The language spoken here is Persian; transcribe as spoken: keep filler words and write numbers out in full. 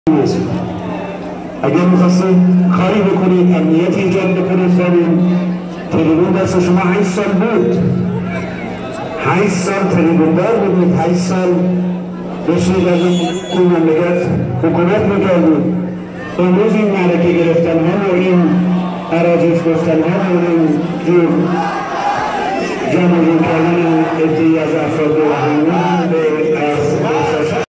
اگر میخواستید کاری بکنید، امنیت ایجاد بکنید، فرین تریبون دست شما هشت سال بود، هشت سال تریبون دار بودید، هشت سال داشتید از این مملکت حکومت میکردید. امروز این معرکه گرفتن ها و این اراجیف گفتن ها و این جور جمع جور کردن ادعی از افراد و